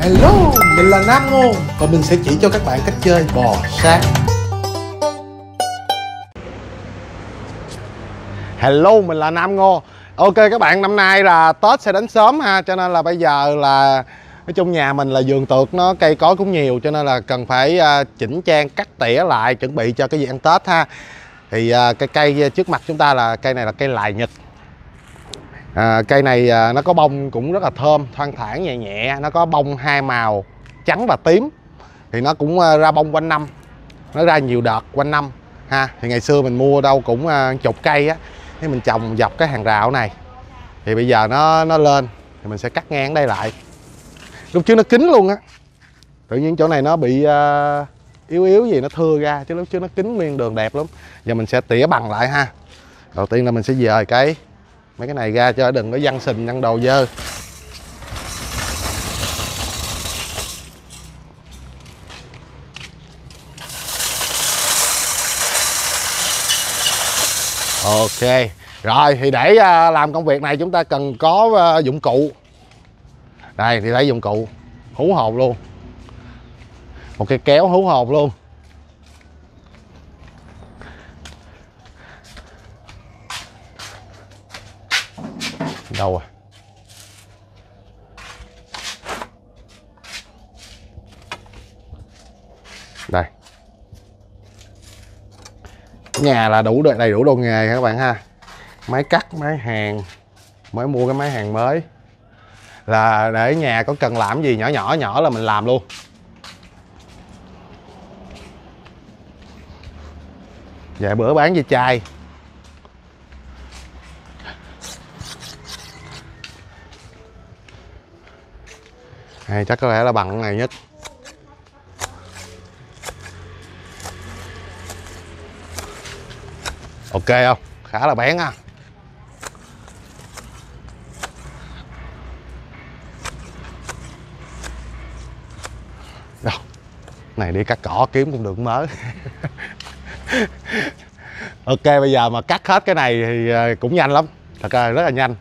Hello, mình là Nam Ngô và mình sẽ chỉ cho các bạn cách chơi bò sát. Hello, mình là Nam Ngô. Ok các bạn, năm nay là Tết sẽ đến sớm ha, cho nên là bây giờ là nói chung nhà mình là vườn tược nó cây cối cũng nhiều, cho nên là cần phải chỉnh trang cắt tỉa lại chuẩn bị cho cái gì ăn Tết ha. Thì cái cây trước mặt chúng ta là cây này là cây lài Nhật. Cây này nó có bông cũng rất là thơm, thoang thoảng nhẹ nhẹ, nó có bông hai màu trắng và tím. Thì nó cũng ra bông quanh năm, nó ra nhiều đợt quanh năm ha. Thì ngày xưa mình mua đâu cũng chục cây á, thì mình trồng dọc cái hàng rào này. Thì bây giờ nó lên thì mình sẽ cắt ngang đây lại. Lúc trước nó kín luôn á, tự nhiên chỗ này nó bị yếu yếu gì nó thưa ra, chứ lúc trước nó kín nguyên đường đẹp lắm. Giờ mình sẽ tỉa bằng lại ha. Đầu tiên là mình sẽ dời mấy cái này ra cho đừng có văng sình văng đồ dơ. Ok, rồi thì để làm công việc này chúng ta cần có dụng cụ. Đây thì lấy dụng cụ hú hồn luôn, một cái kéo hú hồn luôn. Đâu à? Đây. Nhà là đầy đủ đồ nghề các bạn ha. Máy cắt, máy hàn, mới mua cái máy hàn mới. Là để nhà có cần làm gì nhỏ là mình làm luôn. Vài bữa bán về chai. Hay chắc có lẽ là bằng này nhất. Ok không? Khá là bén ha. Đâu? Này đi cắt cỏ kiếm cũng được mớ. Ok, bây giờ mà cắt hết cái này thì cũng nhanh lắm. Thật ra rất là nhanh.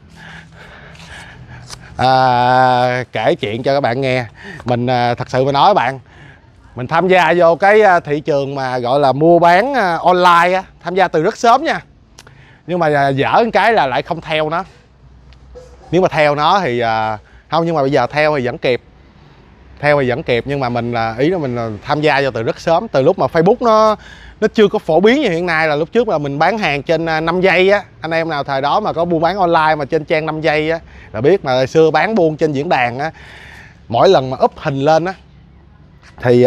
Kể chuyện cho các bạn nghe. Mình thật sự mà nói các bạn, mình tham gia vô cái thị trường mà gọi là mua bán online á, tham gia từ rất sớm nha. Nhưng mà dở cái là lại không theo nó. Nếu mà theo nó thì không, nhưng mà bây giờ theo thì vẫn kịp. Theo thì vẫn kịp, nhưng mà mình ý là mình tham gia vô từ rất sớm. Từ lúc mà Facebook nó chưa có phổ biến như hiện nay, là lúc trước là mình bán hàng trên 5 giây á. Anh em nào thời đó mà có buôn bán online mà trên trang 5 giây á là biết. Mà hồi xưa bán buôn trên diễn đàn á, mỗi lần mà up hình lên á thì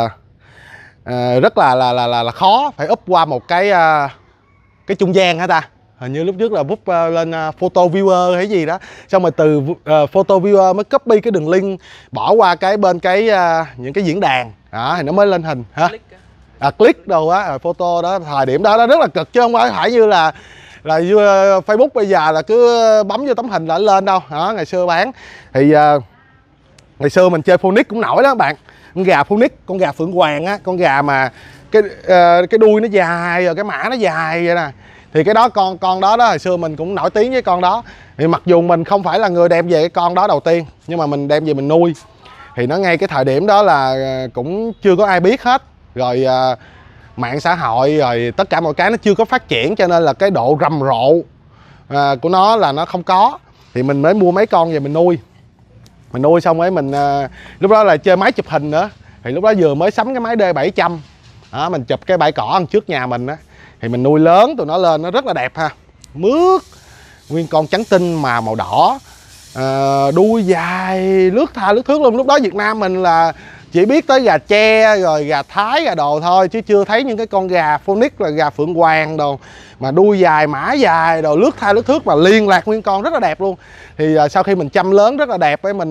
rất là khó, phải up qua một cái trung gian hả ta. Hình như lúc trước là bút lên photo viewer hay gì đó, xong rồi từ photo viewer mới copy cái đường link bỏ qua cái bên những cái diễn đàn đó, thì nó mới lên hình hả. Click đồ á, rồi photo đó. Thời điểm đó nó rất là cực, chứ không phải như là Facebook bây giờ là cứ bấm vô tấm hình là lên đâu đó. Ngày xưa bán thì ngày xưa mình chơi Phoenix cũng nổi đó các bạn. Con gà Phoenix, con gà Phượng Hoàng á, con gà mà cái đuôi nó dài rồi cái mã nó dài vậy nè. Thì cái đó con đó hồi xưa mình cũng nổi tiếng với con đó. Thì mặc dù mình không phải là người đem về cái con đó đầu tiên, nhưng mà mình đem về mình nuôi. Thì nó ngay cái thời điểm đó là cũng chưa có ai biết hết. Rồi mạng xã hội rồi tất cả mọi cái nó chưa có phát triển, cho nên là cái độ rầm rộ của nó là nó không có. Thì mình mới mua mấy con về mình nuôi. Mình nuôi xong ấy mình lúc đó là chơi máy chụp hình nữa. Thì lúc đó vừa mới sắm cái máy D700 đó, mình chụp cái bãi cỏ ăn trước nhà mình á. Thì mình nuôi lớn tụi nó lên nó rất là đẹp ha. Mướt nguyên con trắng tinh mà màu đỏ, đuôi dài lướt tha lướt thước luôn. Lúc đó Việt Nam mình là chỉ biết tới gà tre rồi gà Thái gà đồ thôi, chứ chưa thấy những cái con gà Phoenix là gà Phượng Hoàng đồ mà đuôi dài mã dài đồ lướt tha lướt thước mà liên lạc nguyên con rất là đẹp luôn. Thì sau khi mình chăm lớn rất là đẹp ấy,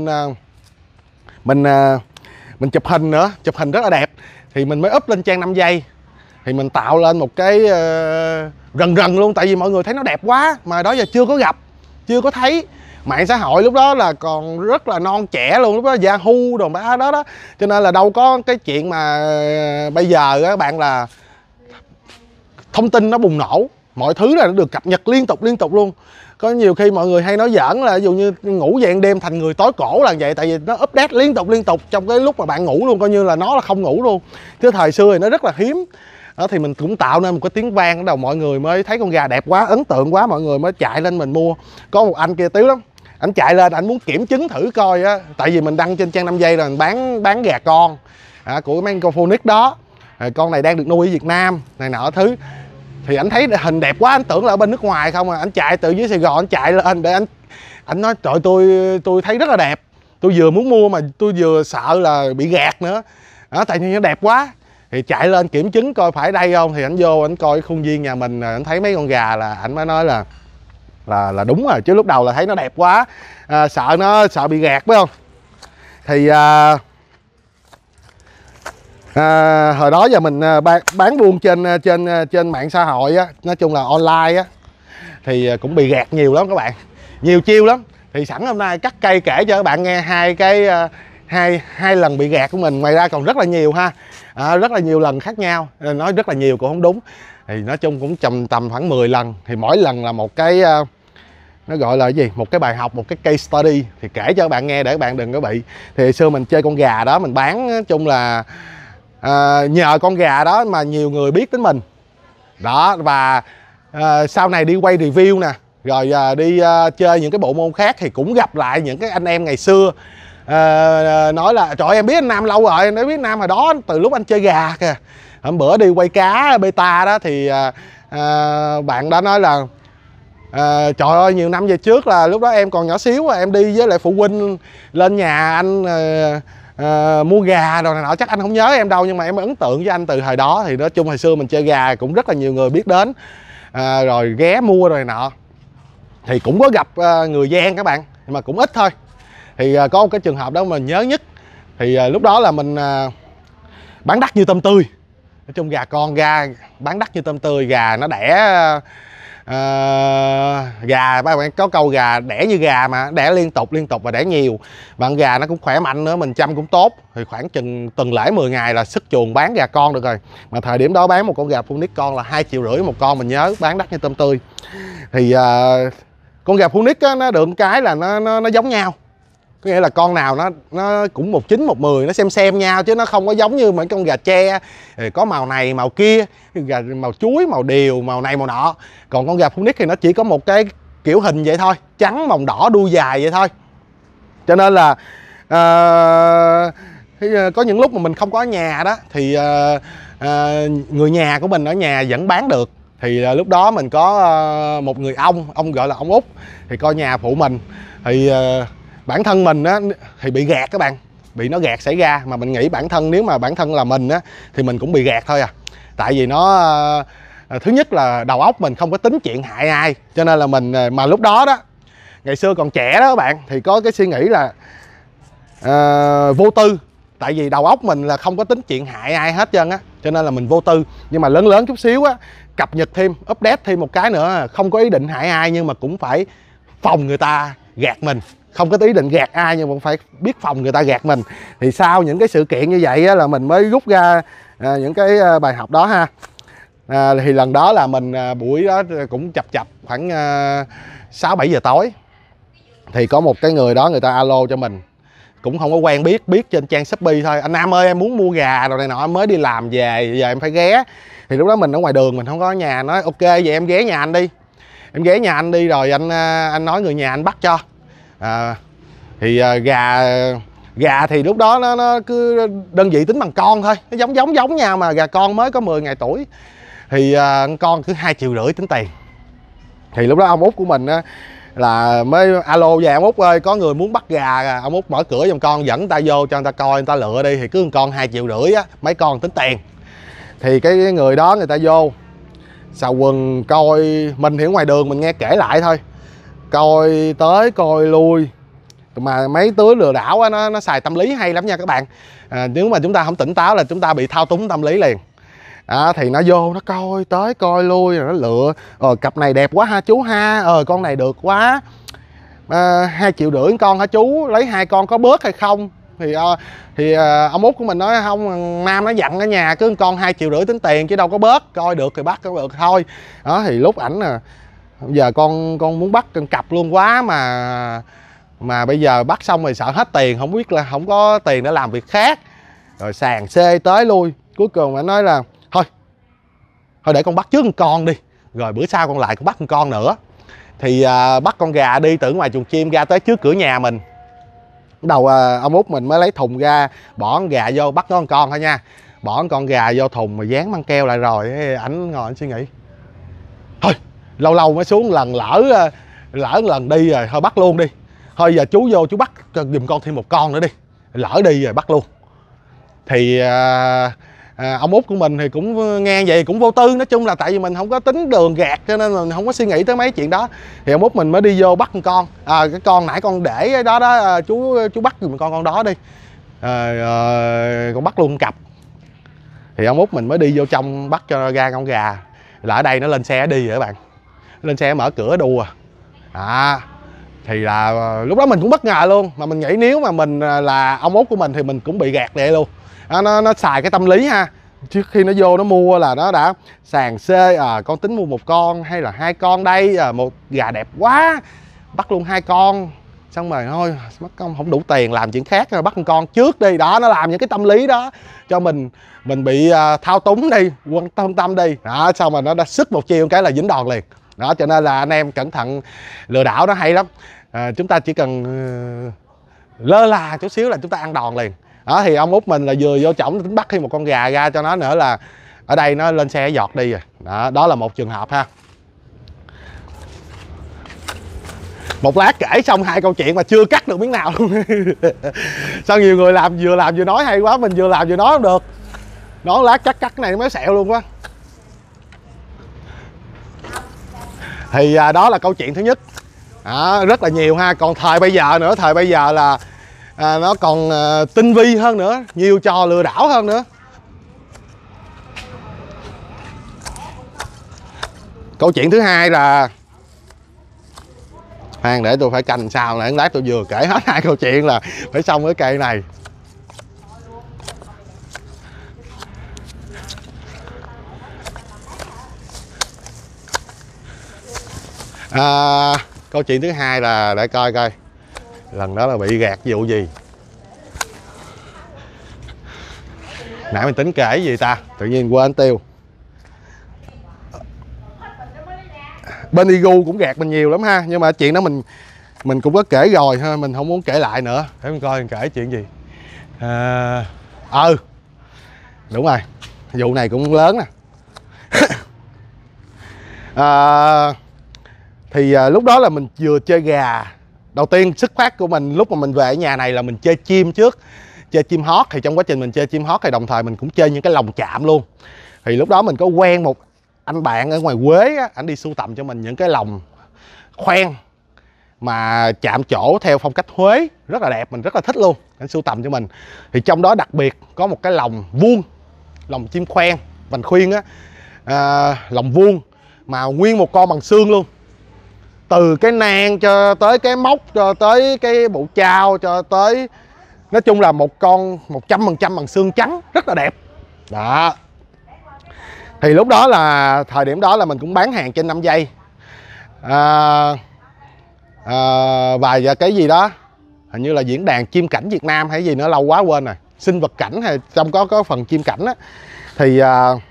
mình chụp hình nữa, chụp hình rất là đẹp thì mình mới up lên trang 5 giây. Thì mình tạo lên một cái rần luôn, tại vì mọi người thấy nó đẹp quá mà đó giờ chưa có gặp, chưa có thấy. Mạng xã hội lúc đó là còn rất là non trẻ luôn, lúc đó Yahoo đồ đó, cho nên là đâu có cái chuyện mà bây giờ các bạn là thông tin nó bùng nổ, mọi thứ là nó được cập nhật liên tục luôn. Có nhiều khi mọi người hay nói giỡn là ví dụ như ngủ dạng đêm thành người tối cổ là vậy, tại vì nó update liên tục trong cái lúc mà bạn ngủ luôn, coi như là nó là không ngủ luôn. Chứ thời xưa thì nó rất là hiếm. Đó thì mình cũng tạo nên một cái tiếng vang, bắt đầu mọi người mới thấy con gà đẹp quá, ấn tượng quá, mọi người mới chạy lên mình mua. Có một anh kia tiếu lắm, anh chạy lên anh muốn kiểm chứng thử coi á, tại vì mình đăng trên trang 5 giây là mình bán gà con của mấy con Phoenix đó. Con này đang được nuôi ở Việt Nam này nọ thứ, thì anh thấy hình đẹp quá, anh tưởng là ở bên nước ngoài không à. Anh chạy từ dưới Sài Gòn anh chạy lên để anh nói trời, tôi thấy rất là đẹp, tôi vừa muốn mua mà tôi vừa sợ là bị gạt nữa đó, tại vì nó đẹp quá. Thì chạy lên kiểm chứng coi phải đây không, thì anh vô anh coi khuôn viên nhà mình, anh thấy mấy con gà là anh mới nói là đúng rồi, chứ lúc đầu là thấy nó đẹp quá, sợ bị gạt phải không. Thì hồi đó giờ mình bán buôn trên mạng xã hội á, nói chung là online á, thì cũng bị gạt nhiều lắm các bạn, nhiều chiêu lắm. Thì sẵn hôm nay cắt cây kể cho các bạn nghe hai lần bị gạt của mình, ngoài ra còn rất là nhiều ha, rất là nhiều lần khác nhau, nói rất là nhiều cũng không đúng. Thì nói chung cũng tầm khoảng 10 lần, thì mỗi lần là một cái nó gọi là cái gì, một cái bài học, một cái case study, thì kể cho các bạn nghe để các bạn đừng có bị. Thì hồi xưa mình chơi con gà đó, mình bán nói chung là nhờ con gà đó mà nhiều người biết đến mình đó. Và sau này đi quay review nè, rồi đi chơi những cái bộ môn khác thì cũng gặp lại những cái anh em ngày xưa nói là trời ơi, em biết anh Nam lâu rồi, em đã biết Nam hồi đó từ lúc anh chơi gà kìa. Hôm bữa đi quay cá beta đó thì bạn đã nói là trời ơi, nhiều năm về trước là lúc đó em còn nhỏ xíu, em đi với lại phụ huynh lên nhà anh mua gà rồi này nọ, chắc anh không nhớ em đâu, nhưng mà em ấn tượng với anh từ thời đó. Thì nói chung hồi xưa mình chơi gà cũng rất là nhiều người biết đến, rồi ghé mua rồi nọ. Thì cũng có gặp người gian các bạn, nhưng mà cũng ít thôi. Thì có một cái trường hợp đó mình nhớ nhất, thì lúc đó là mình bán đắt như tôm tươi. Nói chung gà con bán đắt như tôm tươi, gà nó đẻ gà, các bạn có câu gà đẻ như gà mà đẻ liên tục và đẻ nhiều, bạn gà nó cũng khỏe mạnh nữa, mình chăm cũng tốt. Thì khoảng chừng tuần lễ 10 ngày là sức chuồng bán gà con được rồi. Mà thời điểm đó bán một con gà Phoenix con là 2,5 triệu một con, mình nhớ, bán đắt như tôm tươi. Thì con gà Phoenix á, nó được cái là nó giống nhau, có nghĩa là con nào nó cũng 1,9 1,10, nó xem nhau, chứ nó không có giống như mấy con gà tre có màu này màu kia, gà màu chuối, màu điều, màu này màu nọ. Còn con gà Phoenix thì nó chỉ có một cái kiểu hình vậy thôi, trắng mồng đỏ đuôi dài vậy thôi. Cho nên là có những lúc mà mình không có ở nhà đó, thì người nhà của mình ở nhà vẫn bán được. Thì lúc đó mình có một người ông gọi là ông Út, thì coi nhà phụ mình. Thì bản thân mình á, thì bị gạt các bạn, bị nó gạt xảy ra. Mà mình nghĩ nếu mà bản thân là mình á, thì mình cũng bị gạt thôi à. Tại vì nó thứ nhất là đầu óc mình không có tính chuyện hại ai, cho nên là mình, mà lúc đó đó, ngày xưa còn trẻ đó các bạn, thì có cái suy nghĩ là vô tư. Tại vì đầu óc mình là không có tính chuyện hại ai hết trơn á, cho nên là mình vô tư. Nhưng mà lớn chút xíu á, cập nhật thêm, update thêm một cái nữa, không có ý định hại ai nhưng mà cũng phải phòng người ta gạt mình. Không có ý định gạt ai nhưng mà phải biết phòng người ta gạt mình. Thì sau những cái sự kiện như vậy á, là mình mới rút ra những cái bài học đó ha. Thì lần đó là mình buổi đó cũng chập khoảng 6-7 giờ tối. Thì có một cái người đó, người ta alo cho mình, cũng không có quen biết trên trang Shopee thôi. Anh Nam ơi, em muốn mua gà rồi này nọ, em mới đi làm về, giờ em phải ghé. Thì lúc đó mình ở ngoài đường, mình không có ở nhà. Nói ok, vậy em ghé nhà anh đi. Em ghé nhà anh đi rồi anh nói người nhà anh bắt cho. Thì gà thì lúc đó nó cứ đơn vị tính bằng con thôi, nó giống nhau mà, gà con mới có 10 ngày tuổi. Thì con cứ 2,5 triệu tính tiền. Thì lúc đó ông Út của mình á, là mới alo về, ông Út ơi có người muốn bắt gà, ông Út mở cửa giùm con, dẫn người ta vô cho người ta coi, người ta lựa đi. Thì cứ một con 2,5 triệu á, mấy con tính tiền. Thì cái người đó người ta vô xào quần coi, mình thì ở ngoài đường mình nghe kể lại thôi, coi tới coi lui. Mà mấy đứa lừa đảo á, nó xài tâm lý hay lắm nha các bạn. Nếu mà chúng ta không tỉnh táo là chúng ta bị thao túng tâm lý liền. Thì nó vô nó coi tới coi lui rồi nó lựa. Cặp này đẹp quá ha chú ha, con này được quá, 2,5 triệu con hả chú, lấy 2 con có bớt hay không. Thì ông Út của mình nói không, Nam nó dặn ở nhà cứ con 2,5 triệu tính tiền chứ đâu có bớt, coi được thì bắt, có được thôi. Đó thì lúc ảnh Giờ con muốn bắt con cặp luôn quá mà bây giờ bắt xong rồi sợ hết tiền, không biết là không có tiền để làm việc khác, rồi sàn xê tới lui. Cuối cùng phải nói là thôi để con bắt trước một con đi, rồi bữa sau con lại con bắt một con nữa. Thì bắt con gà đi từ ngoài chuồng chim ra tới trước cửa nhà mình. Bắt đầu ông Út mình mới lấy thùng ra, bỏ con gà vô, bắt nó con thôi nha, bỏ con gà vô thùng mà dán băng keo lại rồi. Ảnh ngồi ảnh suy nghĩ, thôi lâu lâu mới xuống lần, lỡ lần đi rồi thôi bắt luôn đi, thôi giờ chú vô chú bắt giùm con thêm một con nữa đi, lỡ đi rồi bắt luôn. Thì ông Út của mình thì cũng nghe vậy cũng vô tư, nói chung là tại vì mình không có tính đường gạt cho nên mình không có suy nghĩ tới mấy chuyện đó. Thì ông Út mình mới đi vô bắt một con, cái con nãy con để cái đó đó, chú bắt giùm con đó đi, con bắt luôn cặp. Thì ông Út mình mới đi vô trong bắt cho ra con gà, là ở đây nó lên xe đi rồi các bạn, lên xe mở cửa đùa. Thì là lúc đó mình cũng bất ngờ luôn, mà mình nghĩ nếu mà mình là ông Út của mình thì mình cũng bị gạt vậy luôn. Nó xài cái tâm lý ha, trước khi nó vô nó mua là nó đã sàn xê, con tính mua một con hay là hai con đây, một gà đẹp quá bắt luôn hai con, xong rồi thôi mất công không đủ tiền làm chuyện khác rồi bắt một con trước đi. Đó, nó làm những cái tâm lý đó cho mình bị thao túng đi, quan tâm đi đó, xong rồi nó đã sức một chiều cái là dính đòn liền đó. Cho nên là anh em cẩn thận, lừa đảo nó hay lắm. Chúng ta chỉ cần lơ là chút xíu là chúng ta ăn đòn liền đó. Thì ông Út mình là vừa vô chổng tính bắt thêm một con gà ra cho nó nữa, là ở đây nó lên xe giọt đi rồi đó. Đó là một trường hợp ha. Một lát kể xong hai câu chuyện mà chưa cắt được miếng nào luôn. Sao nhiều người vừa làm vừa nói hay quá, mình vừa làm vừa nói không được. Nói lát cắt cái này mới sẹo luôn quá. Thì đó là câu chuyện thứ nhất. Rất là nhiều ha. Còn thời bây giờ nữa, thời bây giờ là nó còn tinh vi hơn nữa, nhiều trò lừa đảo hơn nữa. Câu chuyện thứ hai là khoan để tôi phải canh sao này, lát tôi vừa kể hết hai câu chuyện là phải xong cái cây này. Câu chuyện thứ hai là để coi lần đó là bị gạt vụ gì. Nãy mình tính kể gì ta, tự nhiên quên tiêu. Bên Igu cũng gạt mình nhiều lắm ha, nhưng mà chuyện đó mình cũng có kể rồi thôi, mình không muốn kể lại nữa. Để mình coi mình kể chuyện gì. Đúng rồi, vụ này cũng lớn nè. Thì lúc đó là mình vừa chơi gà. Đầu tiên xuất phát của mình lúc mà mình về ở nhà này là mình chơi chim trước, chơi chim hót. Thì trong quá trình mình chơi chim hót thì đồng thời mình cũng chơi những cái lồng chạm luôn. Thì lúc đó mình có quen một anh bạn ở ngoài Quế á, anh đi sưu tầm cho mình những cái lồng khoen mà chạm trổ theo phong cách Huế rất là đẹp, mình rất là thích luôn. Anh sưu tầm cho mình. Thì trong đó đặc biệt có một cái lồng vuông, lồng chim khoen vành khuyên á, lồng vuông mà nguyên một con bằng xương luôn, từ cái nang cho tới cái móc cho tới cái bộ trao cho tới, nói chung là một con 100% bằng xương trắng, rất là đẹp đó. Thì lúc đó là thời điểm đó là mình cũng bán hàng trên 5 giây và cái gì đó hình như là diễn đàn chim cảnh Việt Nam hay gì nữa, lâu quá quên rồi, sinh vật cảnh hay trong có phần chim cảnh á. Thì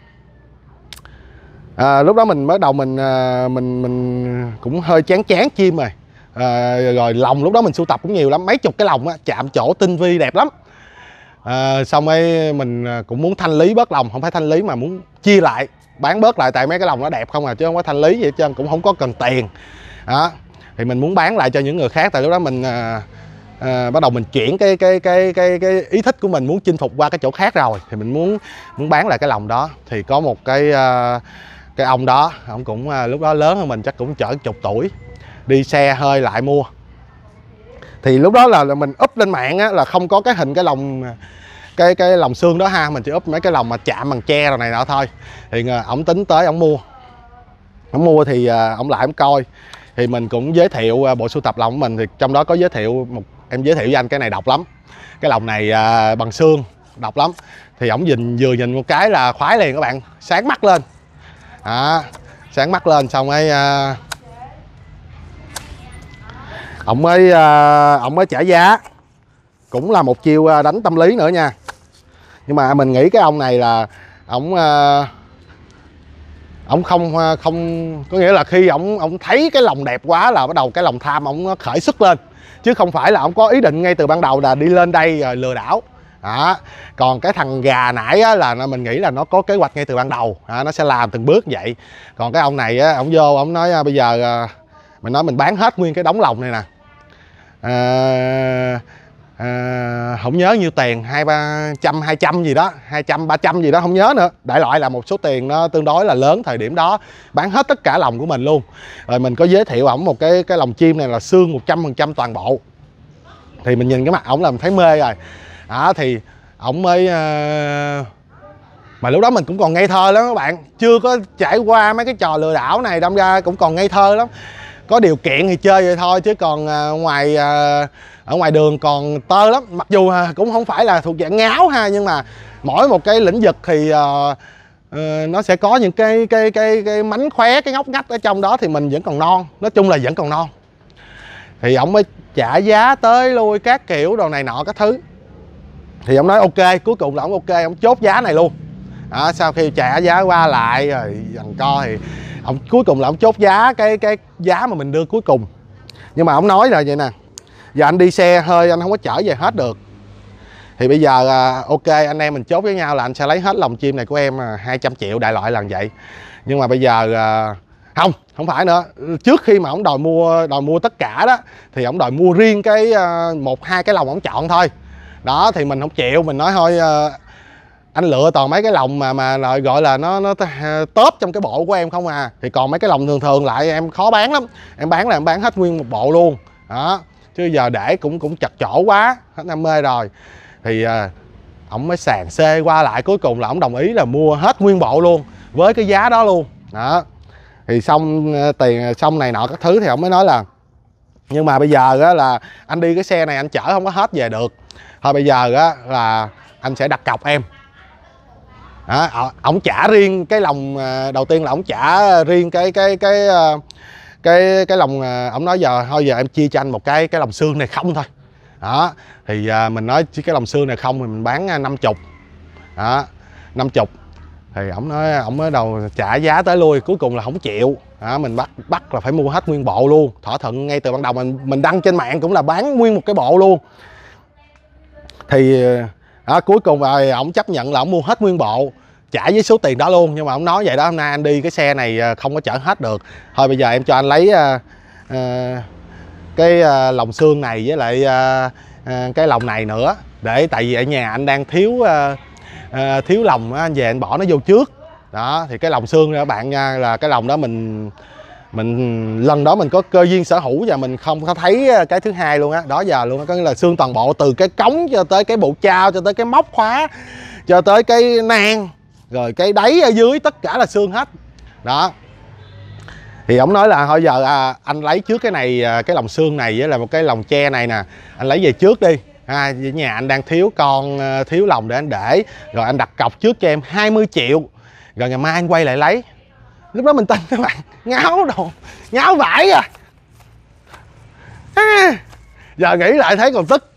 lúc đó mình bắt đầu mình cũng hơi chán chim rồi. Rồi lồng lúc đó mình sưu tập cũng nhiều lắm, mấy chục cái lồng á, chạm trổ tinh vi đẹp lắm. Xong ấy mình cũng muốn thanh lý bớt lồng, không phải thanh lý mà muốn chia lại, bán bớt lại, tại mấy cái lồng nó đẹp không chứ không có thanh lý gì hết trơn, cũng không có cần tiền đó. Thì mình muốn bán lại cho những người khác, tại lúc đó mình bắt đầu mình chuyển cái ý thích của mình muốn chinh phục qua cái chỗ khác rồi, thì mình muốn bán lại cái lồng đó. Thì có một cái ông đó, ông cũng lúc đó lớn hơn mình, chắc cũng chở chục tuổi, đi xe hơi lại mua. Thì lúc đó là mình up lên mạng á, là không có cái hình cái lồng cái lồng xương đó ha, mình chỉ up mấy cái lồng mà chạm bằng tre rồi này nọ thôi. Thì ổng tính tới ổng mua thì ổng lại ổng coi, thì mình cũng giới thiệu bộ sưu tập lồng của mình. Thì trong đó có giới thiệu em giới thiệu với anh cái này độc lắm, cái lồng này bằng xương độc lắm. Thì ổng vừa nhìn một cái là khoái liền các bạn, sáng mắt lên. Sáng mắt lên xong ấy ổng mới trả giá, cũng là một chiêu đánh tâm lý nữa nha. Nhưng mà mình nghĩ cái ông này là ổng không có nghĩa là khi ổng thấy cái lòng đẹp quá là bắt đầu cái lòng tham ổng khởi xuất lên, chứ không phải là ổng có ý định ngay từ ban đầu là đi lên đây rồi lừa đảo. Đó. Còn cái thằng gà nãy á, là mình nghĩ là nó có kế hoạch ngay từ ban đầu, nó sẽ làm từng bước vậy. Còn cái ông này á, ổng vô ổng nói bây giờ mình nói mình bán hết nguyên cái đống lòng này nè, không nhớ nhiêu tiền, 200 gì đó, 200 300 gì đó không nhớ nữa, đại loại là một số tiền nó tương đối là lớn thời điểm đó, bán hết tất cả lòng của mình luôn. Rồi mình có giới thiệu ổng một cái lòng chim này là xương 100% toàn bộ, thì mình nhìn cái mặt ổng là mình thấy mê rồi. Đó thì ổng mới mà lúc đó mình cũng còn ngây thơ lắm các bạn, chưa có trải qua mấy cái trò lừa đảo này, đâm ra cũng còn ngây thơ lắm. Có điều kiện thì chơi vậy thôi, chứ còn ở ngoài đường còn tơ lắm. Mặc dù cũng không phải là thuộc dạng ngáo ha, nhưng mà mỗi một cái lĩnh vực thì nó sẽ có những cái mánh khóe, cái ngóc ngách ở trong đó, thì mình vẫn còn non, nói chung là vẫn còn non. Thì ổng mới trả giá tới lui các kiểu đồ này nọ các thứ. Thì ông nói ok, cuối cùng là ông ok, ông chốt giá này luôn. Đó, sau khi trả giá qua lại rồi giằng co thì ông cuối cùng là ông chốt giá cái giá mà mình đưa cuối cùng. Nhưng mà ông nói là vậy nè, giờ anh đi xe hơi anh không có chở về hết được, thì bây giờ ok anh em mình chốt với nhau là anh sẽ lấy hết lòng chim này của em 200 triệu, đại loại là vậy. Nhưng mà bây giờ không phải nữa. Trước khi mà ông đòi mua tất cả đó, thì ông đòi mua riêng cái 1-2 cái lòng ông chọn thôi. Đó thì mình không chịu, mình nói thôi anh lựa toàn mấy cái lòng mà gọi là nó top trong cái bộ của em không à, thì còn mấy cái lòng thường lại em khó bán lắm, em bán là em bán hết nguyên một bộ luôn. Đó, chứ giờ để cũng chật chỗ quá, hết đam mê rồi. Thì ổng mới sàn xê qua lại, cuối cùng là ổng đồng ý là mua hết nguyên bộ luôn với cái giá đó luôn. Đó thì xong tiền xong này nọ các thứ, thì ổng mới nói là nhưng mà bây giờ á, là anh đi cái xe này anh chở không có hết về được, thôi bây giờ á, là anh sẽ đặt cọc em. Đó, ổng trả riêng cái lòng đầu tiên là ổng trả riêng cái lòng, ổng nói giờ thôi giờ em chia cho anh một cái lòng xương này không thôi. Đó thì mình nói chỉ cái lòng xương này không thì mình bán 50. Đó 50 thì ổng nói ổng mới đầu trả giá tới lui, cuối cùng là không chịu. Đó, mình bắt là phải mua hết nguyên bộ luôn, thỏa thuận ngay từ ban đầu mình đăng trên mạng cũng là bán nguyên một cái bộ luôn. Thì cuối cùng rồi ổng chấp nhận là ổng mua hết nguyên bộ, trả với số tiền đó luôn. Nhưng mà ổng nói vậy đó, hôm nay anh đi cái xe này không có chở hết được, thôi bây giờ em cho anh lấy cái lòng xương này với lại cái lòng này nữa, để tại vì ở nhà anh đang thiếu lòng á, anh về anh bỏ nó vô trước. Đó thì cái lòng xương các bạn nha, là cái lòng đó mình lần đó mình có cơ duyên sở hữu và mình không có thấy cái thứ hai luôn á, đó giờ luôn á, có nghĩa là xương toàn bộ, từ cái cống cho tới cái bộ trao, cho tới cái móc khóa, cho tới cái nang, rồi cái đáy ở dưới, tất cả là xương hết. Đó thì ổng nói là thôi giờ anh lấy trước cái này, cái lòng xương này với là một cái lòng tre này nè, anh lấy về trước đi. Ở nhà anh đang thiếu thiếu lòng để anh để, rồi anh đặt cọc trước cho em 20 triệu, rồi ngày mai anh quay lại lấy. Lúc đó mình tin các bạn, ngáo đồ, ngáo vãi giờ nghĩ lại thấy còn tức.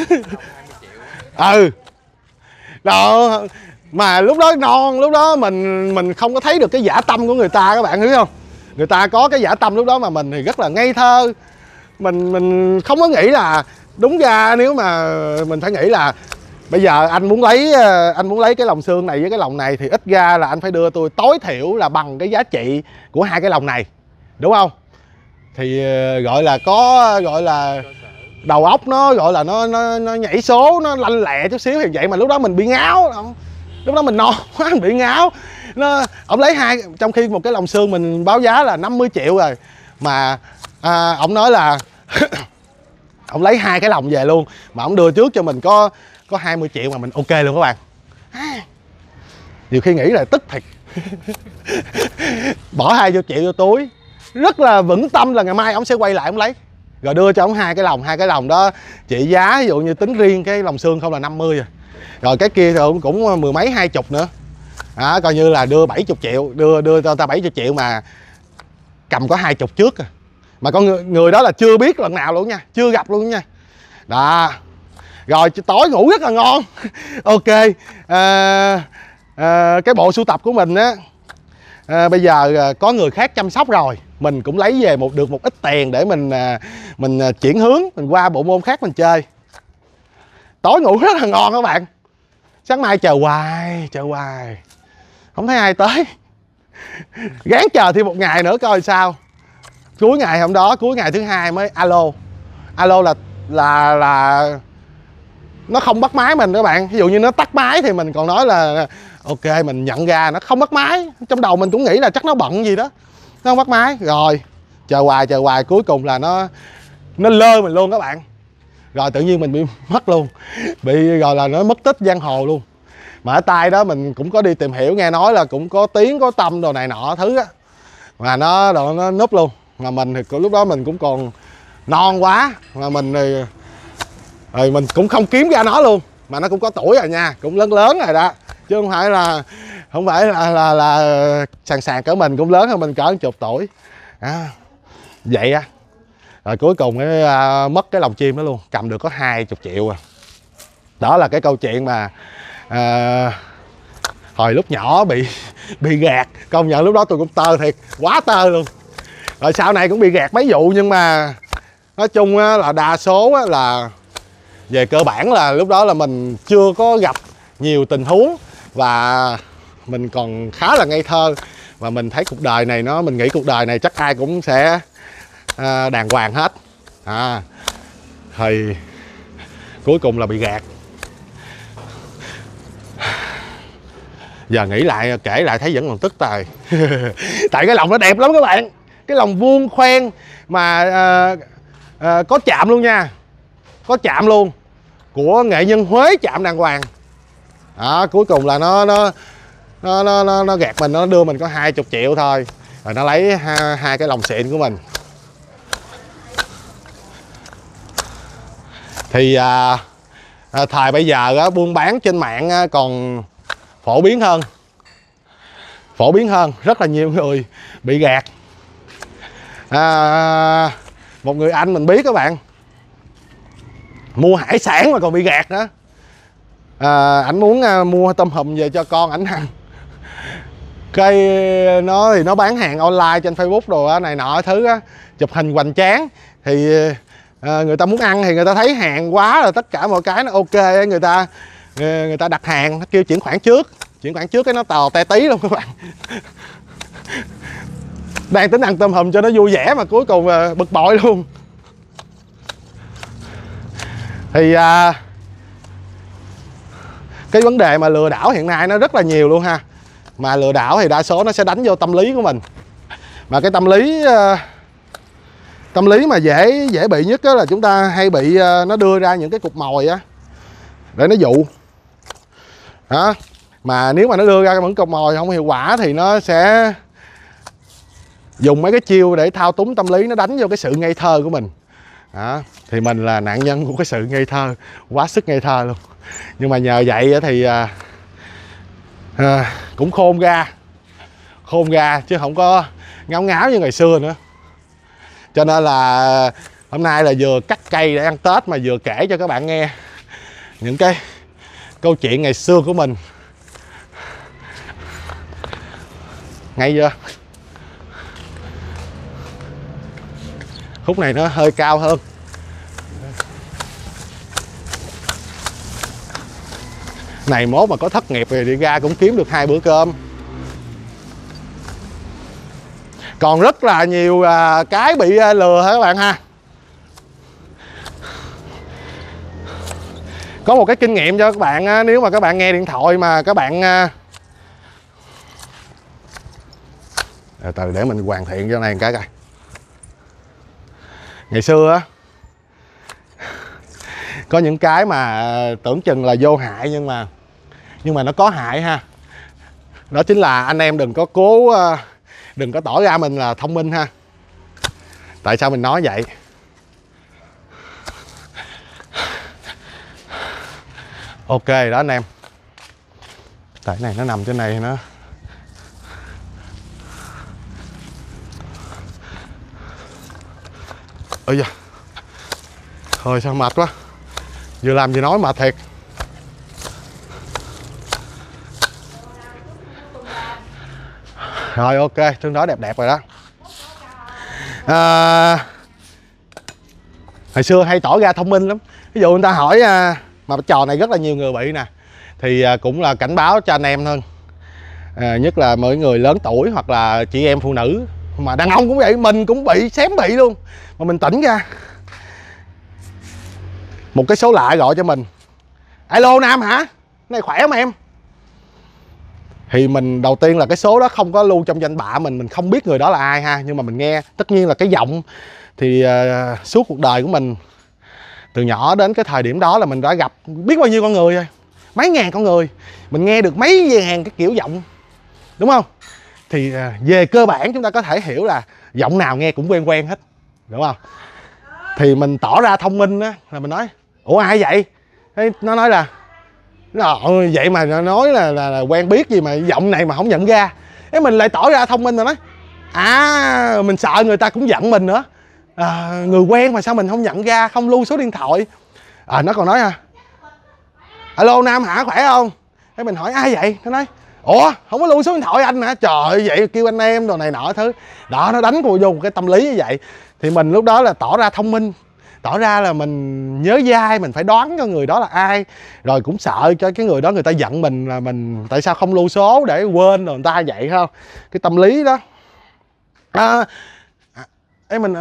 Đó mà lúc đó non, lúc đó mình không có thấy được cái dã tâm của người ta, các bạn hiểu không? Người ta có cái dã tâm lúc đó, mà mình thì rất là ngây thơ. Mình không có nghĩ là, đúng ra nếu mà mình phải nghĩ là bây giờ anh muốn lấy cái lòng xương này với cái lòng này, thì ít ra là anh phải đưa tôi tối thiểu là bằng cái giá trị của hai cái lòng này, đúng không? Thì gọi là có, gọi là đầu óc nó gọi là nó nhảy số, nó lanh lẹ chút xíu thì vậy. Mà lúc đó mình bị ngáo, lúc đó mình non quá, mình bị ngáo. Ông lấy hai, trong khi một cái lòng xương mình báo giá là 50 triệu rồi, mà ông nói là ông lấy hai cái lòng về luôn, mà ông đưa trước cho mình có 20 triệu mà mình ok luôn các bạn. Nhiều khi nghĩ là tức thiệt. Bỏ 20 triệu vô túi, rất là vững tâm là ngày mai ông sẽ quay lại ông lấy, rồi đưa cho ông hai cái lòng đó trị giá, ví dụ như tính riêng cái lòng xương không là 50 rồi cái kia thì cũng mười mấy 20 nữa. Coi như là đưa 70 triệu, đưa cho ta 70 triệu mà cầm có 20 trước. Mà con người đó là chưa biết lần nào luôn nha, chưa gặp luôn nha. Đó. Rồi tối ngủ rất là ngon. Ok. Cái bộ sưu tập của mình á, bây giờ có người khác chăm sóc rồi, mình cũng lấy về được một ít tiền để mình chuyển hướng, mình qua bộ môn khác mình chơi. Tối ngủ rất là ngon các bạn. Sáng mai chờ hoài không thấy ai tới. Gán chờ thêm một ngày nữa coi sao. Cuối ngày hôm đó, cuối ngày thứ hai mới alo là nó không bắt máy mình các bạn. Ví dụ như nó tắt máy thì mình còn nói là ok, mình nhận ra nó không bắt máy. Trong đầu mình cũng nghĩ là chắc nó bận gì đó, nó không bắt máy. Rồi chờ hoài cuối cùng là nó lơ mình luôn các bạn. Rồi tự nhiên mình bị mất luôn, bị gọi là nó mất tích giang hồ luôn. Mà ở tay đó mình cũng có đi tìm hiểu, nghe nói là cũng có tiếng có tâm đồ này nọ thứ á, mà nó núp luôn. Mà mình thì lúc đó mình cũng còn non quá, mà mình thì mình cũng không kiếm ra nó luôn. Mà nó cũng có tuổi rồi nha, cũng lớn rồi đó, chứ không phải là sàn cỡ mình, cũng lớn hơn mình cỡ 10 tuổi vậy á. Rồi cuối cùng mất cái lồng chim đó luôn, cầm được có 20 triệu à. Đó là cái câu chuyện mà hồi lúc nhỏ bị gạt. Công nhận lúc đó tôi cũng tơ thiệt, quá tơ luôn. Rồi sau này cũng bị gạt mấy vụ, nhưng mà nói chung là đa số là về cơ bản là lúc đó là mình chưa có gặp nhiều tình huống, và mình còn khá là ngây thơ. Và mình thấy cuộc đời này mình nghĩ cuộc đời này chắc ai cũng sẽ đàng hoàng hết. Thì cuối cùng là bị gạt. Giờ nghĩ lại, kể lại thấy vẫn còn tức tài. Tại cái lồng nó đẹp lắm các bạn. Cái lồng vuông khoen mà có chạm luôn nha, có chạm luôn, của nghệ nhân Huế, chạm đàng hoàng. Cuối cùng là nó gạt mình, nó đưa mình có 20 triệu thôi. Rồi nó lấy hai cái lồng xịn của mình. Thì thời bây giờ buôn bán trên mạng còn phổ biến hơn, rất là nhiều người bị gạt. Một người anh mình biết các bạn, mua hải sản mà còn bị gạt nữa. Ảnh muốn mua tôm hùm về cho con ảnh ăn. Cái nó bán hàng online trên Facebook đồ này nọ thứ á, chụp hình hoành tráng. Thì người ta muốn ăn thì người ta thấy hàng quá rồi, tất cả mọi cái nó ok, người ta đặt hàng, nó kêu chuyển khoản trước cái nó tò te tí luôn các bạn. Đang tính ăn tôm hùm cho nó vui vẻ mà cuối cùng bực bội luôn. Thì cái vấn đề mà lừa đảo hiện nay nó rất là nhiều luôn ha. Mà lừa đảo thì đa số nó sẽ đánh vô tâm lý của mình. Mà cái tâm lý mà dễ bị nhất là chúng ta hay bị nó đưa ra những cái cục mồi á để nó dụ. Mà nếu mà nó đưa ra những cục mồi không hiệu quả thì nó sẽ dùng mấy cái chiêu để thao túng tâm lý, nó đánh vô cái sự ngây thơ của mình. Thì mình là nạn nhân của cái sự ngây thơ, quá sức ngây thơ luôn. Nhưng mà nhờ vậy thì cũng khôn ra chứ không có ngáo như ngày xưa nữa. Cho nên là hôm nay là vừa cắt cây để ăn Tết mà vừa kể cho các bạn nghe những cái câu chuyện ngày xưa của mình. Ngay chưa? Khúc này nó hơi cao hơn. Này mốt mà có thất nghiệp thì đi ra cũng kiếm được 2 bữa cơm. Còn rất là nhiều cái bị lừa hả các bạn ha. Có một cái kinh nghiệm cho các bạn, nếu mà các bạn nghe điện thoại mà các bạn từ để mình hoàn thiện cho này cái coi. Ngày xưa á, có những cái mà tưởng chừng là vô hại nhưng mà nó có hại ha. Đó chính là anh em đừng có tỏ ra mình là thông minh ha. Tại sao mình nói vậy? Ok đó anh em. Tại này nó nằm trên này nó Ôi da, thôi sao mệt quá, vừa làm vừa nói mệt thiệt. Rồi ok, tương đối đẹp đẹp rồi đó. Hồi xưa hay tỏ ra thông minh lắm. Ví dụ người ta hỏi mà trò này rất là nhiều người bị nè, thì cũng là cảnh báo cho anh em thôi. Nhất là mọi người lớn tuổi hoặc là chị em phụ nữ, mà đàn ông cũng vậy, mình cũng bị, xém bị luôn. Mà mình tỉnh ra, một cái số lạ gọi cho mình: alo Nam hả? Này khỏe không em? Thì mình đầu tiên là cái số đó không có lưu trong danh bạ mình không biết người đó là ai ha. Nhưng mà mình nghe, tất nhiên là cái giọng. Thì suốt cuộc đời của mình, từ nhỏ đến cái thời điểm đó là mình đã gặp biết bao nhiêu con người rồi, mấy ngàn con người, mình nghe được mấy ngàn cái kiểu giọng, đúng không? Thì về cơ bản chúng ta có thể hiểu là giọng nào nghe cũng quen quen hết, đúng không? Thì mình tỏ ra thông minh á, là mình nói: ủa ai vậy? Nó nói là vậy mà nó nói là quen biết gì mà giọng này mà không nhận ra. Mình lại tỏ ra thông minh rồi nói: mình sợ người ta cũng giận mình nữa, người quen mà sao mình không nhận ra, không lưu số điện thoại. Nó còn nói: alo Nam hả, khỏe không? Thế mình hỏi ai vậy? Nó nói: ủa không có lưu số điện thoại anh hả? Trời ơi, vậy kêu anh em đồ này nọ thứ đó. Nó đánh vô một cái tâm lý như vậy. Thì mình lúc đó là tỏ ra thông minh, tỏ ra là mình nhớ dai, mình phải đoán cho người đó là ai. Rồi cũng sợ cho cái người đó người ta giận mình, là mình tại sao không lưu số để quên rồi người ta vậy không? Cái tâm lý đó. Mình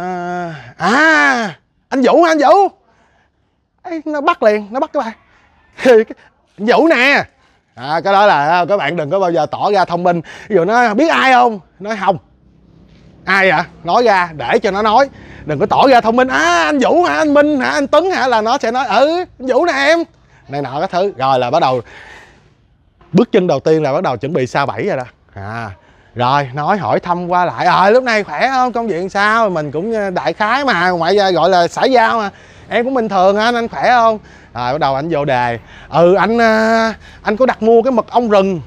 anh Vũ hả? Anh Vũ. Nó bắt liền, nó bắt các bạn. Anh Vũ nè. Cái đó là các bạn đừng có bao giờ tỏ ra thông minh. Ví dụ nó biết ai không, nói không. Ai vậy? Nói ra để cho nó nói. Đừng có tỏ ra thông minh. Anh Vũ hả? Anh Minh hả? Anh Tuấn hả? Là nó sẽ nói: anh Vũ nè em. Này nọ các thứ. Rồi là bắt đầu, bước chân đầu tiên là bắt đầu chuẩn bị sa bẫy rồi đó. Rồi nói hỏi thăm qua lại: lúc này khỏe không, công việc sao? Mình cũng đại khái mà, ngoại gọi là xã giao mà, em cũng bình thường anh khỏe không? Rồi bắt đầu anh vô đề: anh có đặt mua cái mật ong rừng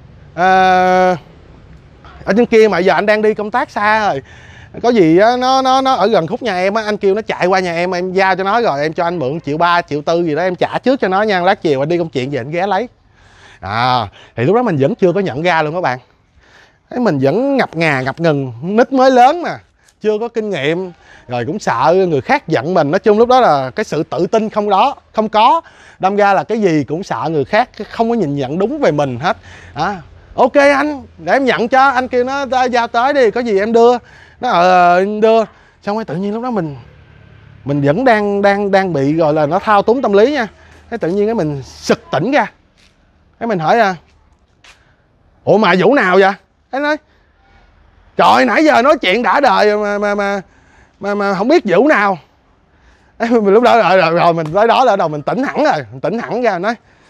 ở trên kia mà giờ anh đang đi công tác xa rồi, có gì á, nó ở gần khúc nhà em á, anh kêu nó chạy qua nhà em giao cho nó, rồi em cho anh mượn 1.3 triệu 1.4 gì đó, em trả trước cho nó nha, lát chiều anh đi công chuyện về anh ghé lấy. Thì lúc đó mình vẫn chưa có nhận ra luôn các bạn. Mình vẫn ngập ngừng, nít mới lớn mà, chưa có kinh nghiệm, rồi cũng sợ người khác giận mình. Nói chung lúc đó là cái sự tự tin không có, đâm ra là cái gì cũng sợ người khác không có nhìn nhận đúng về mình hết. Ok anh, để em nhận cho, anh kêu nó giao tới đi, có gì em đưa. Nó em đưa. Xong rồi tự nhiên lúc đó mình vẫn đang bị gọi là nó thao túng tâm lý nha. Thế tự nhiên cái mình sực tỉnh ra. Cái mình hỏi: ủa mà Vũ nào vậy? Anh nói: trời, nãy giờ nói chuyện đã đời mà không biết Vũ nào. Mình lúc đó rồi mình tới đó là đầu mình tỉnh hẳn rồi, tỉnh hẳn ra.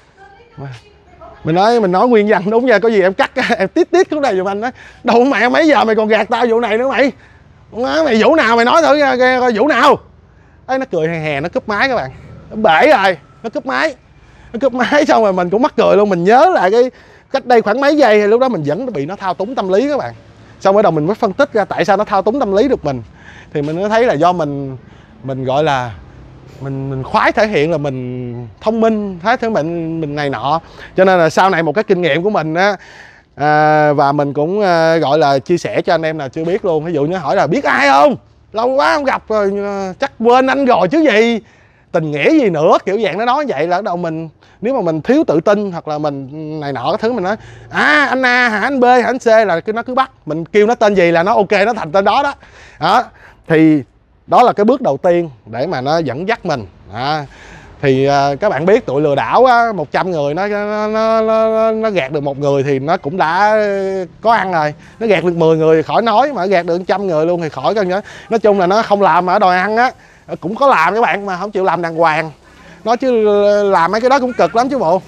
Mình nói nguyên văn đúng nha, có gì em cắt em tít cái này giùm anh. Nói: đâu mẹ, mấy giờ mày còn gạt tao vụ này nữa mày? Mày Vũ nào, mày nói thử coi Vũ nào. Nó cười hè nó cúp máy các bạn. Nó bể rồi, nó cúp máy xong rồi mình cũng mắc cười luôn. Mình nhớ lại cái cách đây khoảng mấy giây, lúc đó mình vẫn bị nó thao túng tâm lý các bạn. Xong bắt đầu mình mới phân tích ra tại sao nó thao túng tâm lý được mình. Thì mình mới thấy là do mình gọi là mình khoái thể hiện là mình thông minh, thấy thứ mình này nọ. Cho nên là sau này một cái kinh nghiệm của mình á, và mình cũng gọi là chia sẻ cho anh em nào chưa biết luôn. Ví dụ như hỏi là biết ai không, lâu quá không gặp rồi, chắc quên anh rồi chứ gì, tình nghĩa gì nữa, kiểu dạng nó nói vậy. Là bắt đầu mình, nếu mà mình thiếu tự tin hoặc là mình này nọ cái thứ, mình nói anh A hả, anh B hả, anh C, là nó cứ bắt mình kêu nó tên gì là nó ok, nó thành tên đó. Thì đó là cái bước đầu tiên để mà nó dẫn dắt mình. Thì các bạn biết tụi lừa đảo á, 100 người nó gạt được 1 người thì nó cũng đã có ăn rồi. Nó gạt được 10 người thì khỏi nói, mà gạt được 100 người luôn thì khỏi cân nhớ. Nói chung là nó không làm mà đòi ăn á. Cũng có làm các bạn mà không chịu làm đàng hoàng. Nói chứ làm mấy cái đó cũng cực lắm chứ bộ.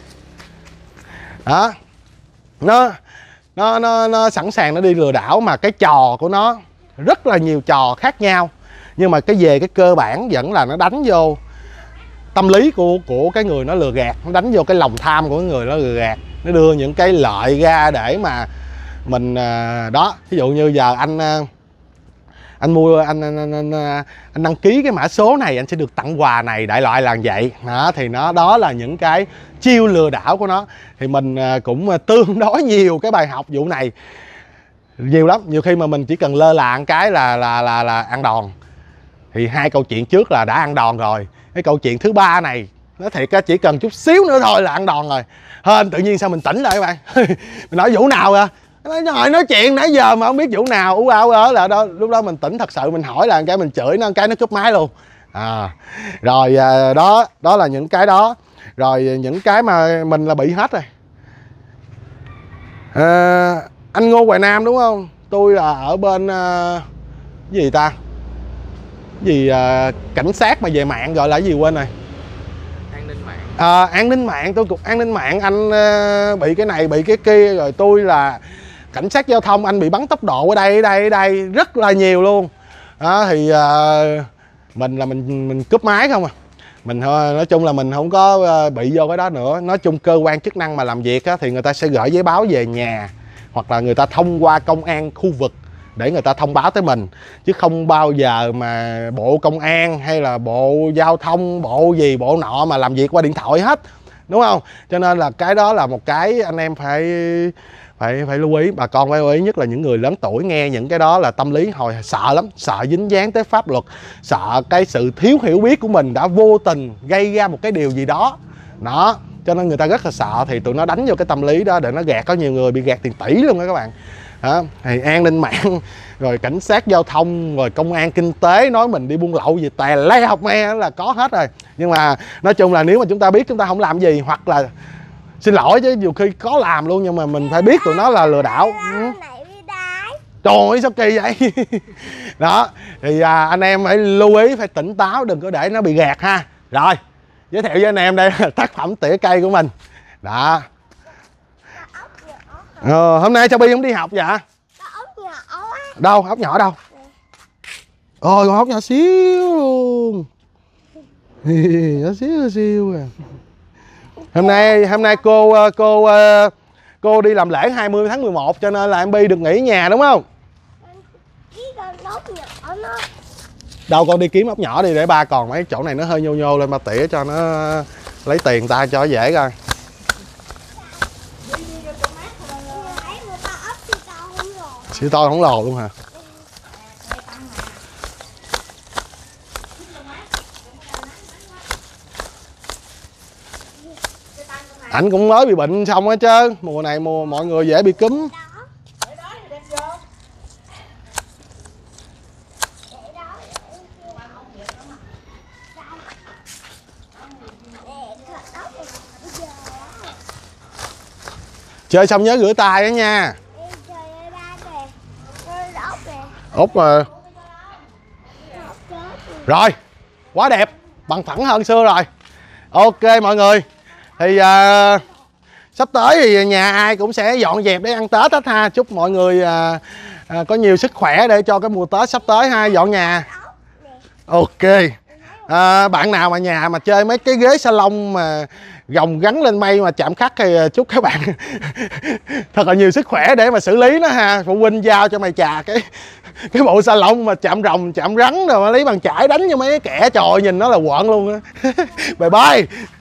Nó sẵn sàng nó đi lừa đảo, mà cái trò của nó rất là nhiều trò khác nhau. Nhưng mà về cái cơ bản vẫn là nó đánh vô tâm lý của cái người nó lừa gạt, nó đánh vô cái lòng tham của cái người nó lừa gạt. Nó đưa những cái lợi ra để mà mình đó. Ví dụ như giờ anh mua anh đăng ký cái mã số này anh sẽ được tặng quà này, đại loại là vậy đó. Thì đó là những cái chiêu lừa đảo của nó. Thì mình cũng tương đối nhiều cái bài học vụ này, nhiều lắm. Nhiều khi mà mình chỉ cần lơ là một cái là ăn đòn. Thì 2 câu chuyện trước là đã ăn đòn rồi. Cái câu chuyện thứ 3 này nói thiệt á, chỉ cần chút xíu nữa thôi là ăn đòn rồi. Hên tự nhiên sao mình tỉnh lại các bạn. Mình nói vụ nào à? Nói chuyện nãy giờ mà không biết vụ nào, ú áo ớ là đó. Lúc đó mình tỉnh thật sự, mình hỏi là cái mình chửi nó, cái nó cúp máy luôn. Rồi đó là những cái đó. Rồi những cái mà mình là bị hết rồi. Anh Ngô Hoài Nam đúng không? Tôi là ở bên gì ta? Cảnh sát mà về mạng gọi là gì quên rồi. An ninh mạng. An ninh mạng, tôi cục an ninh mạng. Anh bị cái này bị cái kia. Rồi tôi là cảnh sát giao thông, anh bị bắn tốc độ ở đây rất là nhiều luôn. Thì mình cúp máy không à. Mình nói chung là mình không có bị vô cái đó nữa. Nói chung cơ quan chức năng mà làm việc á, thì người ta sẽ gửi giấy báo về nhà, hoặc là người ta thông qua công an khu vực để người ta thông báo tới mình, chứ không bao giờ mà bộ công an hay là bộ giao thông, bộ gì bộ nọ mà làm việc qua điện thoại hết, đúng không? Cho nên là cái đó là một cái anh em phải lưu ý. Bà con phải lưu ý, nhất là những người lớn tuổi nghe những cái đó là tâm lý hồi sợ lắm, sợ dính dáng tới pháp luật, sợ cái sự thiếu hiểu biết của mình đã vô tình gây ra một cái điều gì đó. Cho nên người ta rất là sợ, thì tụi nó đánh vô cái tâm lý đó để nó gạt. Có nhiều người bị gạt tiền tỷ luôn đó các bạn. Thì an ninh mạng, rồi cảnh sát giao thông, rồi công an kinh tế nói mình đi buôn lậu gì tè le học me là có hết rồi. Nhưng mà nói chung là nếu mà chúng ta biết chúng ta không làm gì, hoặc là xin lỗi chứ nhiều khi có làm luôn, nhưng mà mình phải biết tụi nó là lừa đảo. Trời ơi sao kỳ vậy. Đó thì anh em phải lưu ý, phải tỉnh táo, đừng có để nó bị gạt ha. Rồi giới thiệu với anh em đây là tác phẩm tỉa cây của mình đó. Hôm nay Châu Bi không đi học vậy? Đâu ốc nhỏ đâu? Ôi con ốc nhỏ xíu luôn. Nhỏ xíu à. Hôm nay cô đi làm lễ 20 tháng 11 cho nên là em Bi được nghỉ nhà đúng không? Đâu con đi kiếm ốc nhỏ đi, để ba còn mấy chỗ này nó hơi nhô nhô lên ba tỉa cho nó lấy tiền ta cho dễ coi. Xíu to không lồ luôn hả? Ảnh cũng mới bị bệnh xong hết chứ. Mùa này mọi người dễ bị cúm. Chơi xong nhớ rửa tay đó nha. Út mà. Rồi, quá đẹp, bằng phẳng hơn xưa rồi. Ok mọi người. Thì sắp tới thì nhà ai cũng sẽ dọn dẹp để ăn Tết hết ha. Chúc mọi người có nhiều sức khỏe để cho cái mùa Tết sắp tới ha, dọn nhà. Ok. Bạn nào mà nhà mà chơi mấy cái ghế salon mà gồng gắn lên mây mà chạm khắc thì chúc các bạn thật là nhiều sức khỏe để mà xử lý nó ha. Phụ huynh giao cho mày chà cái bộ salon mà chạm rồng chạm rắn rồi mà lấy bàn chải đánh cho mấy cái kẻ, trời nhìn nó là quợn luôn á. Bye bye.